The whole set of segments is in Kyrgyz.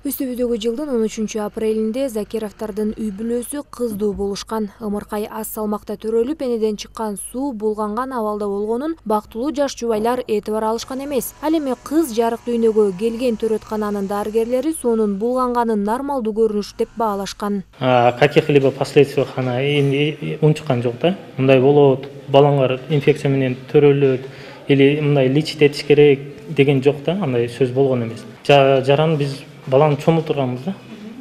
Үстүбүздөгү жылдын 13 апрелинде Закировдордун үй бүлөсү кыздуу болушкан. Ымыркай аз салмакта төрөлүп, энеден чыккан суу булганган абалда болгонун бактылуу жаш жубайлар этибар алышкан эмес. Ал эми кыз жарык дүйнөгө келген төрөткананын дарыгерлери суунун булганганын нормалдуу көрүнүш деп баалашкан. Каких-либо последствий унчуккан жок да. Мындай болот, балаңар инфекция менен төрөлөт или мындай лечить этиш керек деген жок да, андай сөз болгон эмес. Жараны биз баланы чомултурганбыз да.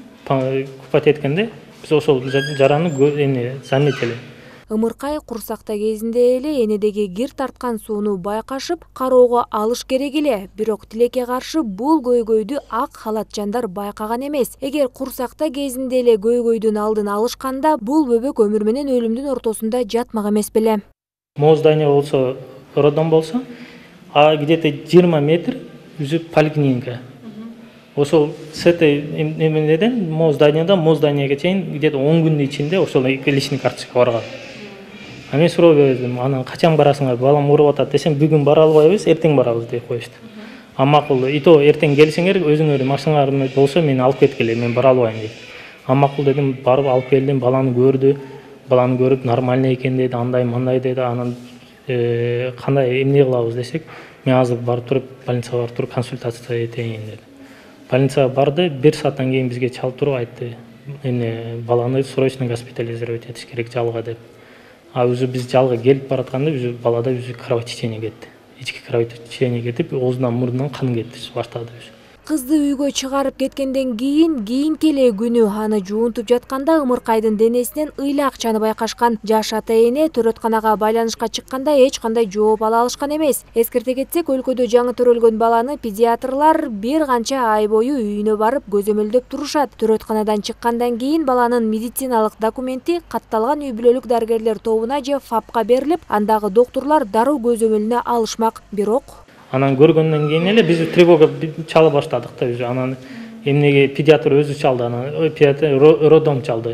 Купать эткенде биз ошол жараны заметили. Ымыркай курсакта кезинде эле энедеги кир тарткан сууну байкашып, кароого алыш керек эле. Бирок тилекке каршы бул көйгөйдү ак халатчандар байкаган эмес. Эгер курсакта кезинде эле көйгөйдүн алдын алышканда, бул бөбөк өмүр менен өлүмдүн ортосунда жатмак эмес беле. Здание болсо, роддом болсо, где-то 20 метр үзүп поликлиника. Ошол с этой эмеден зданияга чейин где-то 10 күндүн ичинде ошол личный карточка барган. Мен суроо бердим, анан качан барасыңар, балам ооруп атат десем, бүгүн бара албайбыз, эртең барабыз деп коюшту. Макул, и то эртең келсеңер, өзүңөр машиналар болсо мени алып кеткиле, мен бара албайм дейт. Макул дедим, барып алып келдим, баланы көрүп нормально экен деди, андай мындай деди. Анан кандай эмне кылабыз десек, мен азыр барып туруп, больницага барып туруп консультация этейин деди. Больницага барды, 1 сааттан кийин бизге чалып туруп айтты, баланы срочно госпитализировать этиш керек жалга деп. Өзү биз жалга келип баратканда балада кровотечение кетти. Ички кровотечение кетип, оозунан мурдунан кан кетти баштады. Кызды үйгө чыгарып кеткенден кийинки эле күнү аны жуунтуп жатканда Ымыркайдын денесинен ыйлак чаны байкашкан. Жаш ата эне төрөтканага байланышка чыкканда эч кандай жооп ала алышкан эмес. Эскерте кетсек, өлкөдө жаңы төрөлгөн баланы педиатрлар бир канча ай бою үйүнө барып көзөмөлдөп турушат. Төрөтканадан чыккандан кийин баланын медициналык документи катталган үй бүлөлүк дарыгерлер тобуна же ФАПка берилип, андагы доктурлар дароо көзөмөлүнө алышмак. Бирок анан көргөндөн кийин эле биз тревога чала баштадык да. Анан эмнеге педиатр өзү чалды, анан педиатр роддом чалды.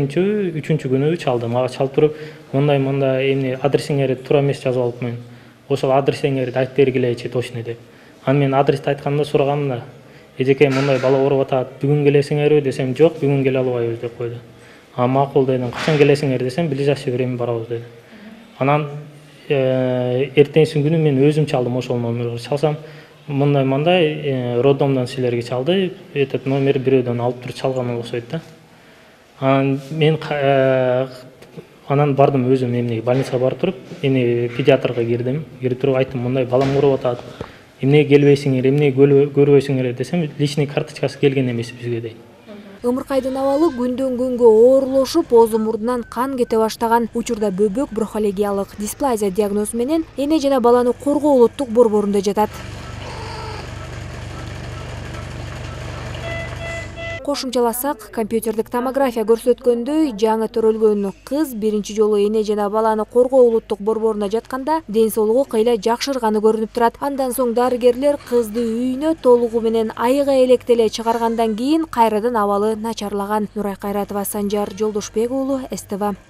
2-3 күнү чалды. Мага чалып туруп, мындай адресиңерди туура эмес жазып алыпмын. Ошол адресиңерди айтып бергилечи точно деп. Анан мен адрести айтканда сураганмын да. Эжеке, мындай бала ооруп атат, бүгүн келесиңерби десем, жок, бүгүн келе албайбыз деп койду. Макул дедим, качан келесиңер десем, ближайшее время барабыз деди. Анан эртеңси күнү мен өзүм чалдым, ошол номерге чалсам, мындай роддомдон силерге чалды, этот номер бирөөдөн алып туруп чалган окшойт да. Анан бардым өзүм больницага барып туруп, педиатрга кирдим. Кирип туруп айттым, мындай балам ооруп атат, эмнеге келбейсиңер, эмнеге көрбөйсүңөр десем, личный карточкасы келген эмес бизге дейт. Ымыркайдын абалы күндөн күнгө оорлошуп, оозу мурдунан кан кете баштаган. Учурда бөбөк брохолегиялык дисплазия диагнозу менен эне жана баланы коргоо улуттук борборунда жатат. Кошумчаласак, компьютердик томография көрсөткөндөй, жаңы төрөлгөн кыз биринчи жолу эне жана баланы коргоо улуттук борборуна жатканда ден соолугу кыйла жакшырганы көрүнүп турат. Андан соң дарыгерлер кызды үйүнө толугу менен айыга электе эле чыгаргандан кийин кайрадан абалы начарлаган. Нурай Кайратова, Санжар Жолдошбек уулу, СТВ.